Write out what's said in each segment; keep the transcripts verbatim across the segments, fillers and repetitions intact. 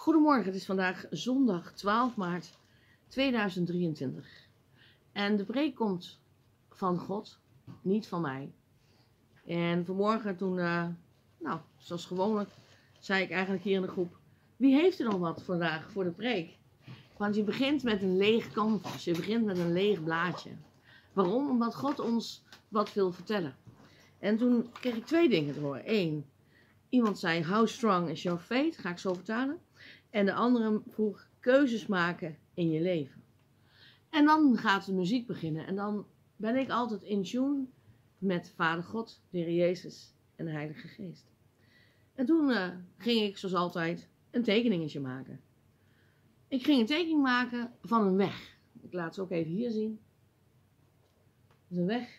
Goedemorgen, het is vandaag zondag twaalf maart tweeduizend drieëntwintig. En de preek komt van God, niet van mij. En vanmorgen toen, uh, nou, zoals gewoonlijk, zei ik eigenlijk hier in de groep: wie heeft er nog wat vandaag voor de preek? Want je begint met een leeg canvas, je begint met een leeg blaadje. Waarom? Omdat God ons wat wil vertellen. En toen kreeg ik twee dingen te horen. Eén, iemand zei: how strong is your faith? Ga ik zo vertalen. En de andere vroeg: keuzes maken in je leven. En dan gaat de muziek beginnen. En dan ben ik altijd in tune met Vader God, de Heer Jezus en de Heilige Geest. En toen uh, ging ik zoals altijd een tekeningetje maken. Ik ging een tekening maken van een weg. Ik laat ze ook even hier zien. Dat is een weg.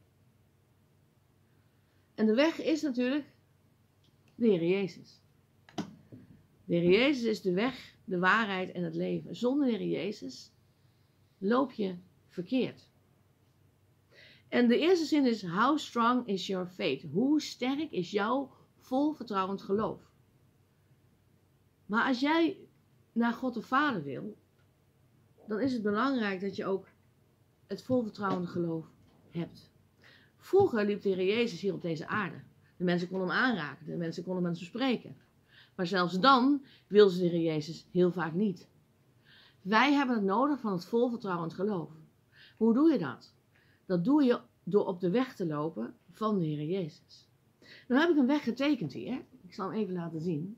En de weg is natuurlijk de Heer Jezus. De Heer Jezus is de weg, de waarheid en het leven. Zonder de Heer Jezus loop je verkeerd. En de eerste zin is: how strong is your faith? Hoe sterk is jouw vol vertrouwend geloof? Maar als jij naar God de Vader wil, dan is het belangrijk dat je ook het vol vertrouwende geloof hebt. Vroeger liep de Heer Jezus hier op deze aarde. De mensen konden hem aanraken, de mensen konden hem spreken. Maar zelfs dan wil ze de Heer Jezus heel vaak niet. Wij hebben het nodig van het vol vertrouwend geloof. Hoe doe je dat? Dat doe je door op de weg te lopen van de Heer Jezus. Nou heb ik een weg getekend hier. Ik zal hem even laten zien.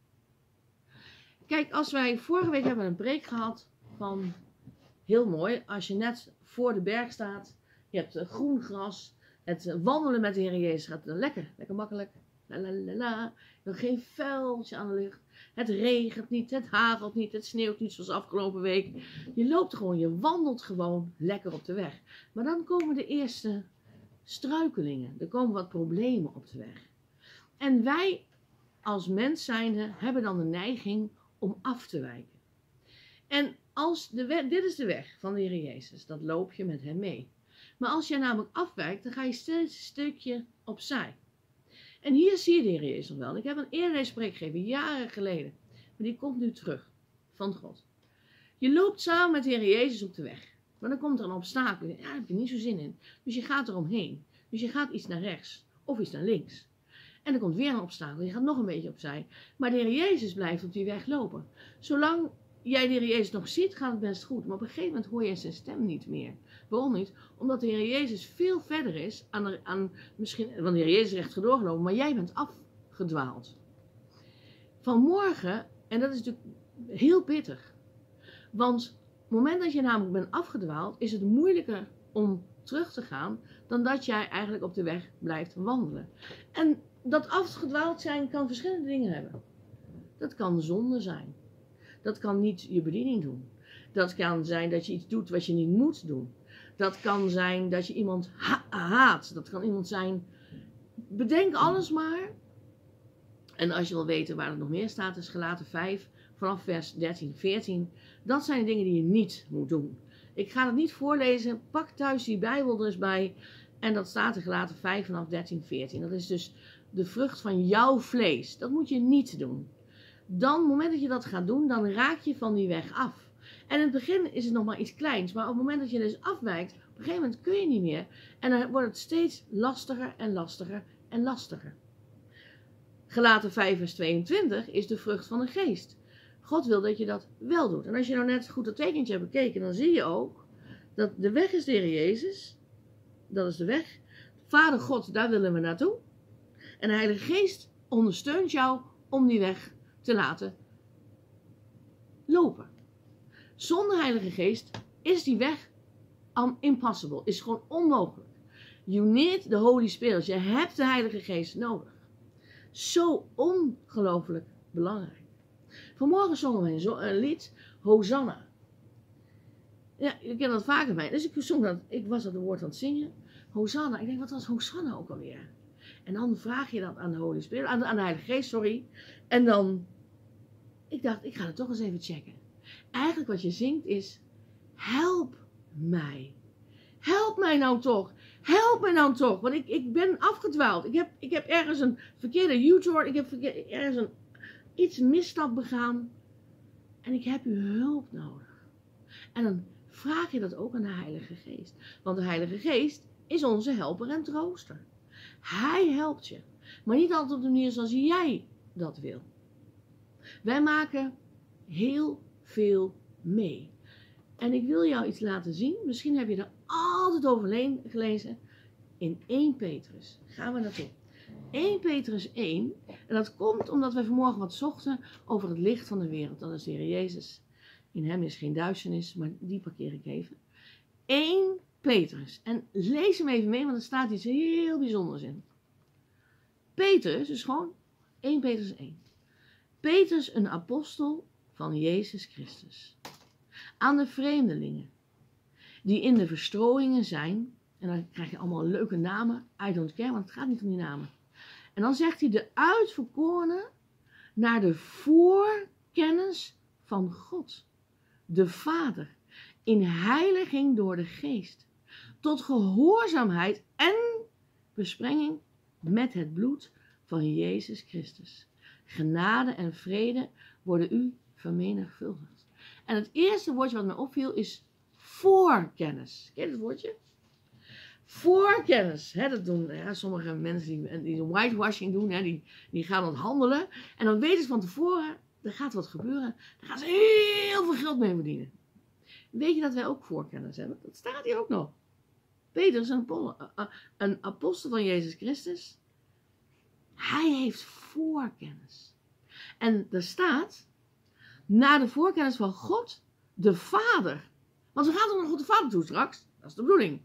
Kijk, als wij vorige week hebben een preek gehad van, heel mooi, als je net voor de berg staat, je hebt groen gras, het wandelen met de Heer Jezus gaat lekker, lekker makkelijk. La, la, la, la. Er geen vuiltje aan de lucht. Het regent niet, het hagelt niet, het sneeuwt niet zoals afgelopen week. Je loopt gewoon, je wandelt gewoon lekker op de weg. Maar dan komen de eerste struikelingen. Er komen wat problemen op de weg. En wij als mens zijnde hebben dan de neiging om af te wijken. En als de weg, dit is de weg van de Heer Jezus, dat loop je met hem mee. Maar als je namelijk afwijkt, dan ga je steeds een stukje opzij. En hier zie je de Heer Jezus nog wel. Ik heb een eerder deze preek gegeven, jaren geleden. Maar die komt nu terug, van God. Je loopt samen met de Heer Jezus op de weg. Maar dan komt er een obstakel. Ja, daar heb je niet zo zin in. Dus je gaat eromheen. Dus je gaat iets naar rechts of iets naar links. En er komt weer een obstakel. Je gaat nog een beetje opzij. Maar de Heer Jezus blijft op die weg lopen. Zolang jij de Heer Jezus nog ziet, gaat het best goed. Maar op een gegeven moment hoor je zijn stem niet meer. Waarom niet? Omdat de Heer Jezus veel verder is aan, de, aan misschien, want de Heer Jezus is recht doorgelopen, maar jij bent afgedwaald. Vanmorgen, en dat is natuurlijk heel pittig, want op het moment dat je namelijk bent afgedwaald, is het moeilijker om terug te gaan, dan dat jij eigenlijk op de weg blijft wandelen. En dat afgedwaald zijn kan verschillende dingen hebben. Dat kan zonde zijn. Dat kan niet je bediening doen. Dat kan zijn dat je iets doet wat je niet moet doen. Dat kan zijn dat je iemand ha haat. Dat kan iemand zijn. Bedenk alles maar. En als je wil weten waar het nog meer staat, is Galaten vijf, vanaf vers dertien, veertien. Dat zijn de dingen die je niet moet doen. Ik ga het niet voorlezen. Pak thuis die Bijbel er eens bij. En dat staat in Galaten vijf, vanaf dertien, veertien. Dat is dus de vrucht van jouw vlees. Dat moet je niet doen. Dan, op het moment dat je dat gaat doen, dan raak je van die weg af. En in het begin is het nog maar iets kleins. Maar op het moment dat je dus afwijkt, op een gegeven moment kun je niet meer. En dan wordt het steeds lastiger en lastiger en lastiger. Galaten vijf vers tweeëntwintig is de vrucht van de geest. God wil dat je dat wel doet. En als je nou net goed dat tekentje hebt bekeken, dan zie je ook dat de weg is de Heer Jezus. Dat is de weg. Vader God, daar willen we naartoe. En de Heilige Geest ondersteunt jou om die weg te laten lopen. Zonder Heilige Geest is die weg impossible. Is gewoon onmogelijk. You need the Holy Spirit. Je hebt de Heilige Geest nodig. Zo ongelooflijk belangrijk. Vanmorgen zongen we een, een lied, Hosanna. Ja, ik ken dat vaker bij. Dus ik, zong dat, ik was dat woord aan het zingen. Hosanna. Ik denk, wat was Hosanna ook alweer? En dan vraag je dat aan de Holy Spirit, aan de, aan de Heilige Geest, sorry. En dan, ik dacht, ik ga het toch eens even checken. Eigenlijk wat je zingt is, help mij. Help mij nou toch. Help mij nou toch. Want ik, ik ben afgedwaald. Ik heb, ik heb ergens een verkeerde U-turn. Ik heb verkeer, ergens een, iets misstap begaan. En ik heb uw hulp nodig. En dan vraag je dat ook aan de Heilige Geest. Want de Heilige Geest is onze helper en trooster. Hij helpt je. Maar niet altijd op de manier zoals jij dat wil. Wij maken heel veel mee. En ik wil jou iets laten zien. Misschien heb je er altijd over gelezen. In Eerste Petrus. Gaan we naartoe. Eerste Petrus één. En dat komt omdat we vanmorgen wat zochten over het licht van de wereld. Dat is de Heer Jezus. In hem is geen duisternis, maar die parkeer ik even. Eerste Petrus. En lees hem even mee, want er staat iets heel bijzonders in. Petrus is gewoon Eerste Petrus één. Petrus, een apostel van Jezus Christus. Aan de vreemdelingen, die in de verstrooiingen zijn. En dan krijg je allemaal leuke namen. I don't care, want het gaat niet om die namen. En dan zegt hij de uitverkorenen naar de voorkennis van God. De Vader. In heiliging door de Geest. Tot gehoorzaamheid en besprenging met het bloed van Jezus Christus. Genade en vrede worden u vermenigvuldigd. En het eerste woordje wat mij opviel is voorkennis. Ken je het woordje? Voorkennis. Hè, dat doen ja, sommige mensen die, die whitewashing doen. Hè, die, die gaan dan handelen. En dan weten ze van tevoren, er gaat wat gebeuren. Daar gaan ze heel veel geld mee verdienen. Weet je dat wij ook voorkennis hebben? Dat staat hier ook nog. Petrus, een, een apostel van Jezus Christus. Hij heeft voorkennis. En er staat, na de voorkennis van God, de Vader. Want we gaan toch naar God de Vader toe straks? Dat is de bedoeling.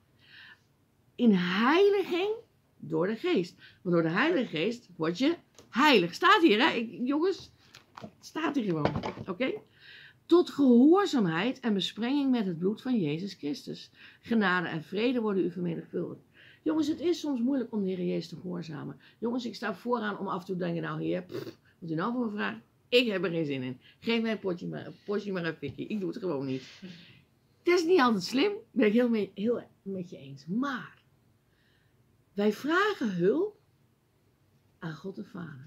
In heiliging door de Geest. Want door de Heilige Geest word je heilig. Staat hier, hè? Ik, jongens, het staat hier gewoon. Oké? Okay? Tot gehoorzaamheid en besprenging met het bloed van Jezus Christus. Genade en vrede worden u vermenigvuldigd. Jongens, het is soms moeilijk om de Heer Jezus te gehoorzamen. Jongens, ik sta vooraan om af en toe te denken, nou Heer, pff, wat u nou voor me vraagt? Ik heb er geen zin in. Geef mij een potje maar, een potje maar een fikkie. Ik doe het gewoon niet. Het is niet altijd slim, ben ik heel, mee, heel met je eens. Maar, wij vragen hulp aan God de Vader,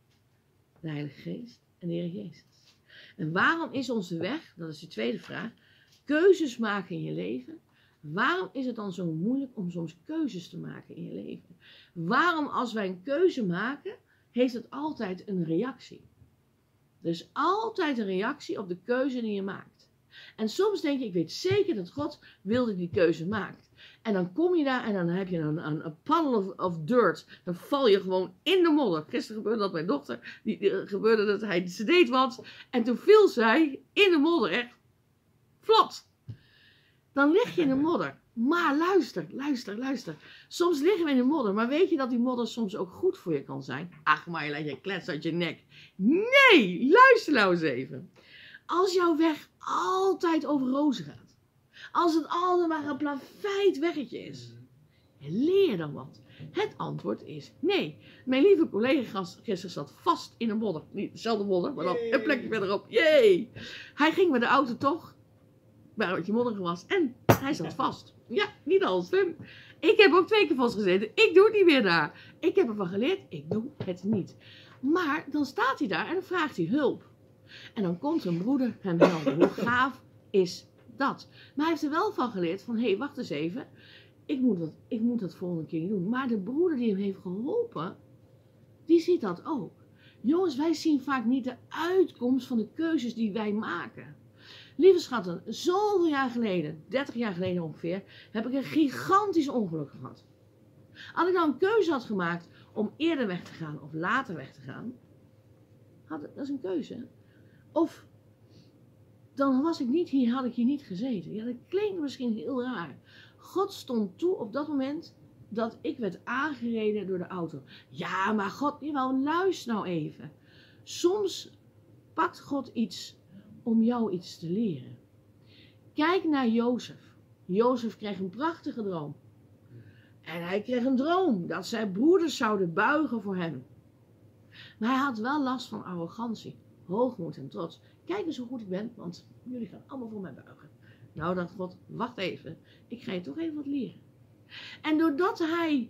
de Heilige Geest en de Heer Jezus. En waarom is onze weg, dat is de tweede vraag, keuzes maken in je leven? Waarom is het dan zo moeilijk om soms keuzes te maken in je leven? Waarom als wij een keuze maken, heeft het altijd een reactie? Er is altijd een reactie op de keuze die je maakt. En soms denk je, ik weet zeker dat God wil dat ik die keuze maakt. En dan kom je daar en dan heb je een, een, een puddle of, of dirt. Dan val je gewoon in de modder. Gisteren gebeurde dat mijn dochter. Die, die gebeurde dat hij, ze deed wat. En toen viel zij in de modder. Echt vlot. Dan lig je in de modder. Maar luister, luister, luister. Soms liggen we in de modder. Maar weet je dat die modder soms ook goed voor je kan zijn? Ach, maar je laat je klets uit je nek. Nee, luister nou eens even. Als jouw weg altijd over rozen gaat. Als het altijd maar een plaveid weggetje is. Leer dan wat. Het antwoord is nee. Mijn lieve collega gisteren zat vast in een modder. Niet dezelfde modder, maar dan een plekje verderop. Jee! Hij ging met de auto toch waar het je modder was. En hij zat vast. Ja, niet al slim. Ik heb ook twee keer vastgezeten. Ik doe het niet meer daar. Ik heb ervan geleerd. Ik doe het niet. Maar dan staat hij daar en dan vraagt hij hulp. En dan komt een broeder hem helpen. Hoe gaaf is dat? Maar hij heeft er wel van geleerd van, hé, hey, wacht eens even. Ik moet, dat, ik moet dat volgende keer doen. Maar de broeder die hem heeft geholpen, die ziet dat ook. Jongens, wij zien vaak niet de uitkomst van de keuzes die wij maken. Lieve schatten, zoveel jaar geleden, dertig jaar geleden ongeveer, heb ik een gigantisch ongeluk gehad. Als ik nou een keuze had gemaakt om eerder weg te gaan of later weg te gaan, had, dat is een keuze. Of dan was ik niet hier, had ik hier niet gezeten. Ja, dat klinkt misschien heel raar. God stond toe op dat moment dat ik werd aangereden door de auto. Ja, maar God, jawel, luister nou even. Soms pakt God iets om jou iets te leren. Kijk naar Jozef. Jozef kreeg een prachtige droom. En hij kreeg een droom dat zijn broeders zouden buigen voor hem. Maar hij had wel last van arrogantie, hoogmoed en trots. Kijk eens hoe goed ik ben, want jullie gaan allemaal voor mij buigen. Nou, dacht God, wacht even, ik ga je toch even wat leren. En doordat hij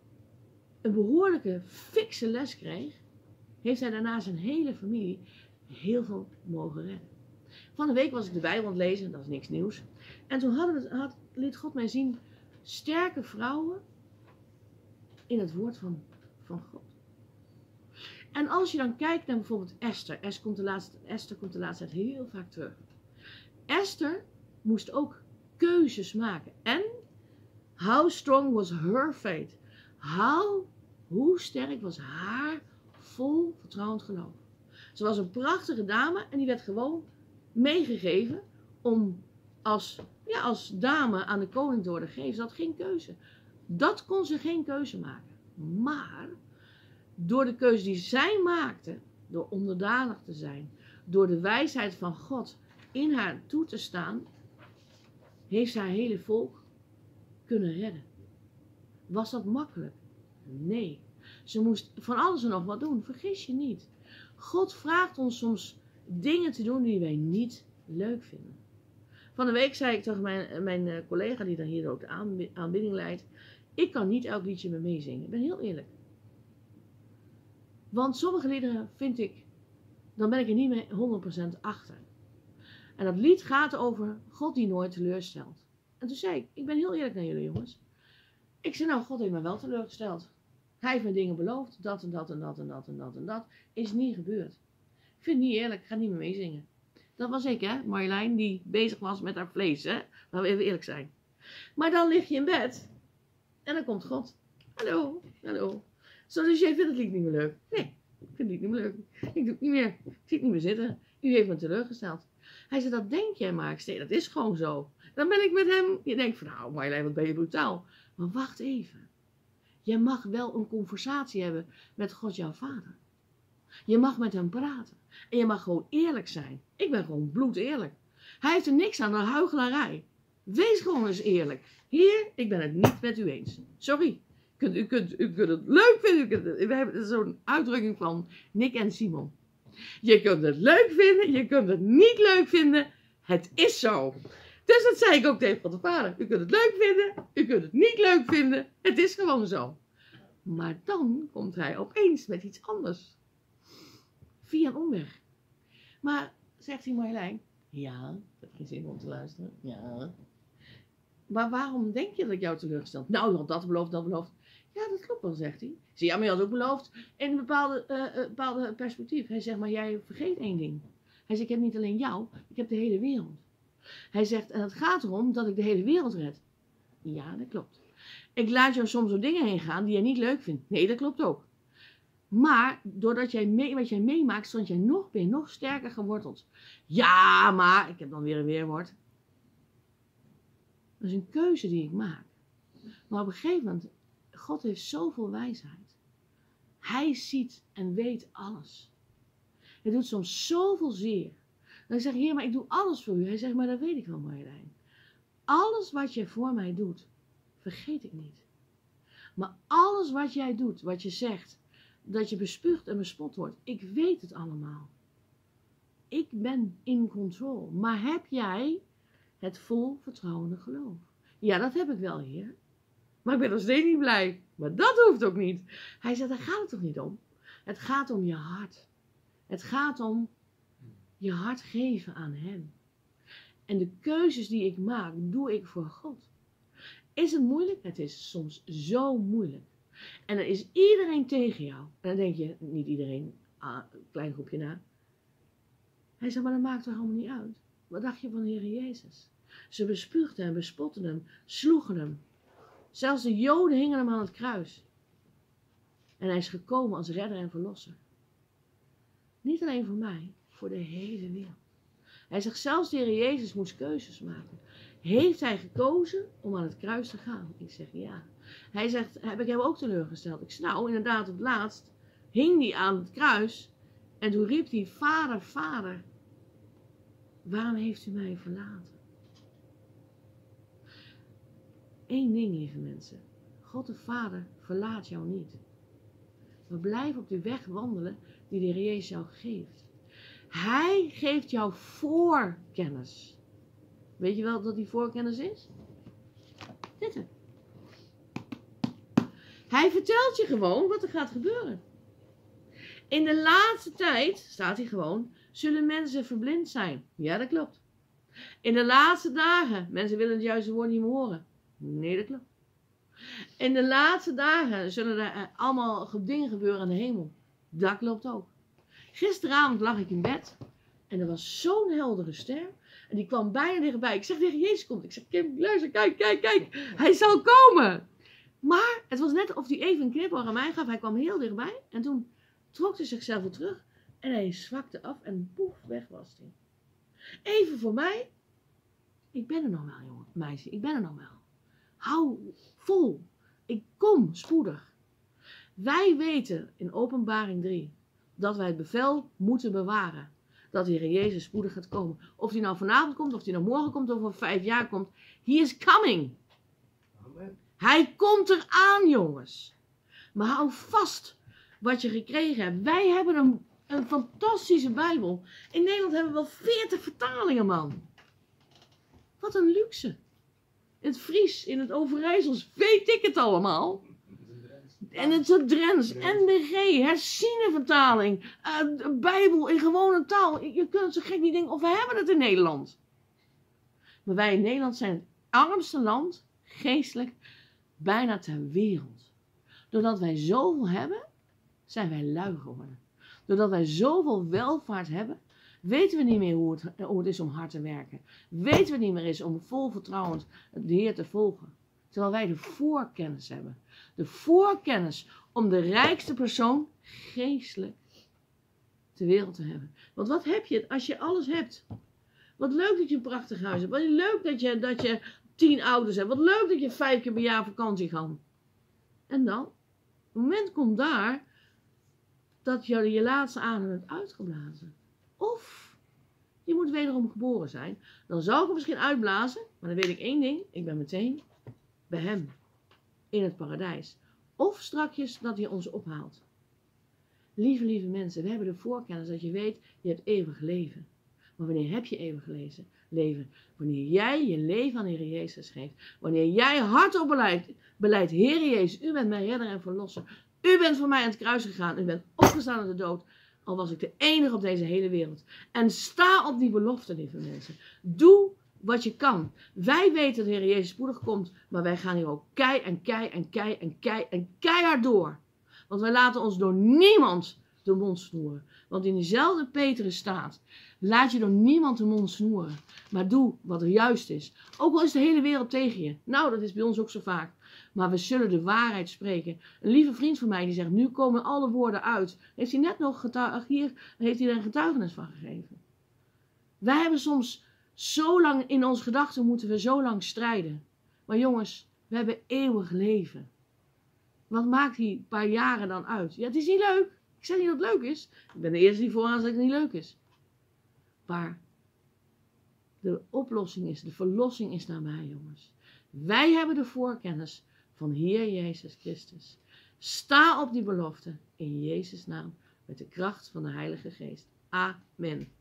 een behoorlijke fikse les kreeg, heeft hij daarna zijn hele familie heel veel mogen redden. Van de week was ik de Bijbel aan het lezen, dat is niks nieuws. En toen hadden we, had, liet God mij zien sterke vrouwen in het woord van, van God. En als je dan kijkt naar bijvoorbeeld Esther. Esther komt de laatste, Esther komt de laatste tijd heel vaak terug. Esther moest ook keuzes maken. En how strong was her faith? How, hoe sterk was haar vol vertrouwend geloof? Ze was een prachtige dame en die werd gewoon meegegeven om als, ja, als dame aan de koning te worden gegeven. Ze had geen keuze. Dat kon ze geen keuze maken. Maar door de keuze die zij maakte, door onderdanig te zijn, door de wijsheid van God in haar toe te staan, heeft ze haar hele volk kunnen redden. Was dat makkelijk? Nee. Ze moest van alles en nog wat doen. Vergis je niet. God vraagt ons soms dingen te doen die wij niet leuk vinden. Van de week zei ik tegen mijn, mijn collega die dan hier ook de aanbidding leidt. Ik kan niet elk liedje met meezingen. Ik ben heel eerlijk. Want sommige liederen vind ik, dan ben ik er niet meer honderd procent achter. En dat lied gaat over God die nooit teleurstelt. En toen zei ik, ik ben heel eerlijk naar jullie jongens. Ik zei nou, God heeft mij wel teleurgesteld. Hij heeft me dingen beloofd, dat en dat en dat en dat en dat en dat. Is niet gebeurd. Ik vind het niet eerlijk, ik ga niet meer meezingen. Dat was ik hè, Marjolein die bezig was met haar vlees hè. Laten we even eerlijk zijn. Maar dan lig je in bed en dan komt God. Hallo, hallo. Zo, dus jij vindt het lied niet meer leuk? Nee, ik vind het lied niet meer leuk. Ik doe het niet meer. Ik zie het niet meer zitten. U heeft me teleurgesteld. Hij zei, dat denk jij maar. Ik zei, dat is gewoon zo. Dan ben ik met hem. Je denkt van, nou Marjolein, wat ben je brutaal. Maar wacht even. Je mag wel een conversatie hebben met God jouw vader. Je mag met hem praten. En je mag gewoon eerlijk zijn. Ik ben gewoon bloedeerlijk. Hij heeft er niks aan, de huichelarij. Wees gewoon eens eerlijk. Hier, ik ben het niet met u eens. Sorry. U kunt, u kunt, u kunt het leuk vinden. U kunt het, we hebben zo'n uitdrukking van Nick en Simon. Je kunt het leuk vinden. Je kunt het niet leuk vinden. Het is zo. Dus dat zei ik ook tegen God de Vader. U kunt het leuk vinden. U kunt het niet leuk vinden. Het is gewoon zo. Maar dan komt hij opeens met iets anders. Via een omweg. Maar, zegt hij Marjolein. Ja, ik heb geen zin om te luisteren. Ja. Maar waarom denk je dat ik jou teleurgesteld? Nou, je had dat beloofd, dat beloofd. Ja, dat klopt wel, zegt hij. Ik zeg, ja, maar je had ook beloofd in een bepaalde, uh, uh, bepaalde perspectief. Hij zegt, maar jij vergeet één ding. Hij zegt, ik heb niet alleen jou, ik heb de hele wereld. Hij zegt, en het gaat erom dat ik de hele wereld red. Ja, dat klopt. Ik laat jou soms door dingen heen gaan die jij niet leuk vindt. Nee, dat klopt ook. Maar doordat jij mee, wat jij meemaakt, stond jij nog, ben je nog sterker geworteld. Ja, maar, ik heb dan weer een weerwoord. Dat is een keuze die ik maak. Maar op een gegeven moment, God heeft zoveel wijsheid. Hij ziet en weet alles. Hij doet soms zoveel zeer. Dan zeg ik, Heer, maar ik doe alles voor u. Hij zegt, maar dat weet ik wel, Marjolein. Alles wat je voor mij doet, vergeet ik niet. Maar alles wat jij doet, wat je zegt, dat je bespuugd en bespot wordt, ik weet het allemaal. Ik ben in control. Maar heb jij het vol vertrouwende geloof? Ja, dat heb ik wel, Heer. Maar ik ben nog steeds niet blij. Maar dat hoeft ook niet. Hij zegt, daar gaat het toch niet om? Het gaat om je hart. Het gaat om je hart geven aan hem. En de keuzes die ik maak, doe ik voor God. Is het moeilijk? Het is soms zo moeilijk. En dan is iedereen tegen jou. En dan denk je, niet iedereen, ah, een klein groepje na. Hij zegt, maar dat maakt toch allemaal niet uit. Wat dacht je van de Heer Jezus? Ze bespuugden hem, bespotten hem, sloegen hem. Zelfs de Joden hingen hem aan het kruis. En hij is gekomen als redder en verlosser. Niet alleen voor mij, voor de hele wereld. Hij zegt, zelfs de Heer Jezus moest keuzes maken. Heeft hij gekozen om aan het kruis te gaan? Ik zeg ja. Hij zegt, heb ik hem ook teleurgesteld? Ik zeg, nou inderdaad, op het laatst hing hij aan het kruis. En toen riep hij, Vader, Vader, waarom heeft u mij verlaten? Eén ding, lieve mensen. God de Vader verlaat jou niet. Maar blijf op de weg wandelen die de Heer Jezus jou geeft. Hij geeft jou voorkennis. Weet je wel dat die voorkennis is? Dit er. Hij vertelt je gewoon wat er gaat gebeuren. In de laatste tijd, staat hier gewoon, zullen mensen verblind zijn. Ja, dat klopt. In de laatste dagen, mensen willen het juiste woord niet meer horen. Nee, dat klopt. In de laatste dagen zullen er allemaal dingen gebeuren aan de hemel. Dat klopt ook. Gisteravond lag ik in bed en er was zo'n heldere ster. En die kwam bijna dichtbij. Ik zeg tegen Jezus komt. Ik zeg, Kim, luister, kijk, kijk, kijk. Hij zal komen. Maar het was net of hij even een knipoog aan mij gaf. Hij kwam heel dichtbij. En toen trok hij zichzelf weer terug. En hij zwakte af en poef, weg was hij. Even voor mij. Ik ben er nog wel, jongen, meisje. Ik ben er nog wel. Hou vol. Ik kom spoedig. Wij weten in Openbaring drie dat wij het bevel moeten bewaren. Dat de Heer Jezus spoedig gaat komen. Of hij nou vanavond komt, of hij nou morgen komt, of over vijf jaar komt. He is coming. Amen. Hij komt eraan, jongens. Maar hou vast wat je gekregen hebt. Wij hebben een, een fantastische Bijbel. In Nederland hebben we wel veertig vertalingen, man. Wat een luxe. In het Fries, in het Overijssels, weet ik het allemaal. En het is Drents, N D G, herziene vertaling, uh, Bijbel in gewone taal. Je kunt het zo gek niet denken of we hebben het in Nederland. Maar wij in Nederland zijn het armste land, geestelijk, bijna ter wereld. Doordat wij zoveel hebben, zijn wij lui geworden. Doordat wij zoveel welvaart hebben, weten we niet meer hoe het, hoe het is om hard te werken. Weten we niet meer is om vol vertrouwend de Heer te volgen. Terwijl wij de voorkennis hebben. De voorkennis om de rijkste persoon geestelijk ter wereld te hebben. Want wat heb je als je alles hebt? Wat leuk dat je een prachtig huis hebt. Wat leuk dat je, dat je tien ouders hebt. Wat leuk dat je vijf keer per jaar vakantie gaat. En dan? Het moment komt daar dat je je laatste adem hebt uitgeblazen. Of je moet wederom geboren zijn. Dan zou ik hem misschien uitblazen. Maar dan weet ik één ding. Ik ben meteen bij hem. In het paradijs. Of strakjes dat hij ons ophaalt. Lieve, lieve mensen. We hebben de voorkennis dat je weet. Je hebt eeuwig leven. Maar wanneer heb je eeuwig leven? Wanneer jij je leven aan de Heer Jezus geeft. Wanneer jij hardop beleidt. Beleidt, Heer Jezus, u bent mijn redder en verlosser. U bent voor mij aan het kruis gegaan. U bent opgestaan uit de dood. Al was ik de enige op deze hele wereld. En sta op die belofte, lieve mensen. Doe wat je kan. Wij weten dat de Heer Jezus spoedig komt. Maar wij gaan hier ook kei en kei en kei en kei en keihard door. Want wij laten ons door niemand de mond snoeren. Want in diezelfde Petrus staat. Laat je door niemand de mond snoeren. Maar doe wat er juist is. Ook al is de hele wereld tegen je. Nou, dat is bij ons ook zo vaak. Maar we zullen de waarheid spreken. Een lieve vriend van mij die zegt, nu komen alle woorden uit. Heeft hij net nog getuig, hier heeft hij er een getuigenis van gegeven. Wij hebben soms zo lang in onze gedachten moeten we zo lang strijden. Maar jongens, we hebben eeuwig leven. Wat maakt die paar jaren dan uit? Ja, het is niet leuk. Ik zeg niet dat het leuk is. Ik ben de eerste die vooraan zegt dat het niet leuk is. Maar de oplossing is, de verlossing is nabij, jongens. Wij hebben de voorkennis van Heer Jezus Christus. Sta op die belofte in Jezus' naam met de kracht van de Heilige Geest. Amen.